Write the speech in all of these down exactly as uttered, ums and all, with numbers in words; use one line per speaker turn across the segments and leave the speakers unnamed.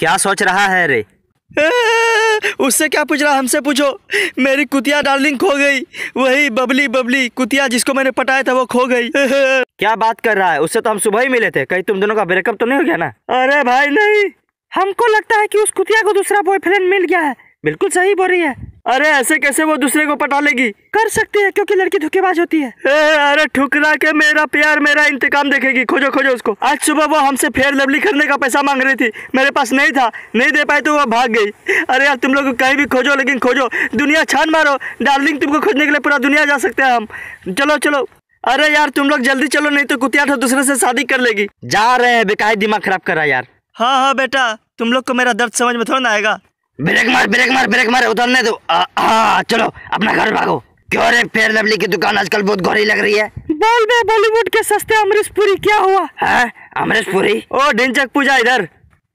क्या सोच रहा है रे?
उससे क्या पूछ रहा, हमसे पूछो। मेरी कुतिया डार्लिंग खो गई, वही बबली बबली कुतिया जिसको मैंने पटाया था वो खो गई।
क्या बात कर रहा है? उससे तो हम सुबह ही मिले थे। कहीं तुम दोनों का ब्रेकअप तो नहीं हो गया ना?
अरे भाई नहीं,
हमको लगता है कि उस कुतिया को दूसरा बॉयफ्रेंड मिल गया है। बिल्कुल सही बोल रही है।
अरे ऐसे कैसे वो दूसरे को पटा लेगी?
कर सकती है क्योंकि लड़की धोखेबाज होती है।
ए, अरे ठुकरा के मेरा प्यार मेरा इंतकाम देखेगी। खोजो खोजो उसको। आज सुबह वो हमसे फेयर लवली करने का पैसा मांग रही थी, मेरे पास नहीं था, नहीं दे पाई तो वो भाग गई। अरे यार तुम लोग कहीं भी खोजो, लेकिन खोजो, दुनिया छान मारो। डार्लिंग तुमको खोजने के लिए पूरा दुनिया जा सकते हैं हम। चलो चलो। अरे यार तुम लोग जल्दी चलो, नहीं तो कुतिया तो दूसरे से शादी कर लेगी।
जा रहे हैं, बेकार दिमाग खराब कर रहा यार।
हाँ हाँ बेटा, तुम लोग को मेरा दर्द समझ में थोड़ा ना आएगा।
ब्रेक मार ब्रेक मार ब्रेक मार, उतरने दो। हाँ चलो अपना घर भागो। क्यों रे, फेयर लवली की दुकान आजकल बहुत गौरी लग रही है।
बोल बे बॉलीवुड के सस्ते अमरीश पुरी, क्या हुआ
है? अमरीश पुरी?
ओ ढिंचक पूजा इधर।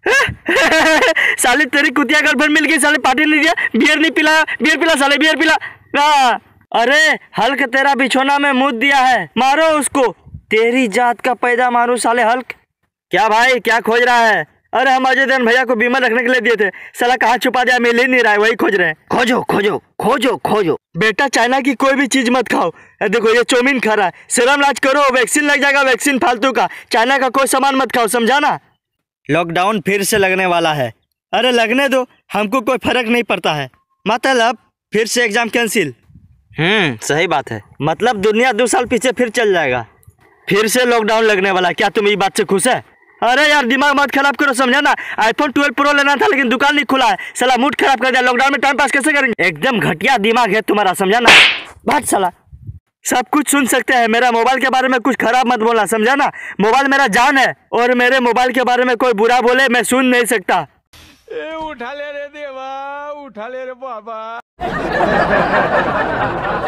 साले तेरी कुतिया गर्लफ्रेंड मिल गई, साले पार्टी नहीं दिया, बियर नहीं पिलाया। बियर पिला साले, बियर पिला। हाँ। अरे हल्क तेरा बिछोना में मुद दिया है, मारो उसको। तेरी जात का पैदा मारू साले हल्क। क्या भाई क्या खोज रहा है? अरे हम अजय देवगन भैया को बीमा रखने के लिए दिए थे, साला कहाँ छुपा दिया, मिल ही नहीं रहा है, वही खोज रहे हैं।
खोजो खोजो खोजो खोजो।
बेटा चाइना की कोई भी चीज मत खाओ। देखो ये चौमीन खा रहा है, सीरम इलाज करो, वैक्सीन लग जाएगा, वैक्सीन फालतू का। चाइना का कोई सामान मत खाओ, समझा ना? लॉकडाउन फिर से लगने वाला है। अरे लगने दो, हमको कोई फर्क नहीं पड़ता है। मतलब फिर से एग्जाम कैंसिल।
हम्म सही बात है।
मतलब दुनिया दो साल पीछे फिर चल जाएगा। फिर से लॉकडाउन लगने वाला, क्या तुम ये बात से खुश है? अरे यार दिमाग मत खराब करो, समझा ना? आईफोन ट्वेल्व प्रो लेना था लेकिन दुकान नहीं खुला है, साला मूड खराब कर दिया। लॉकडाउन में टाइम पास कैसे करेंगे? एकदम घटिया दिमाग है तुम्हारा, समझा ना? बात साला सब कुछ सुन सकते हैं, मेरा मोबाइल के बारे में कुछ खराब मत बोलना, समझा ना? मोबाइल मेरा जान है और मेरे मोबाइल के बारे में कोई बुरा बोले मैं सुन नहीं सकता।
ए उठा ले रे देवा, उठा ले रे बाबा।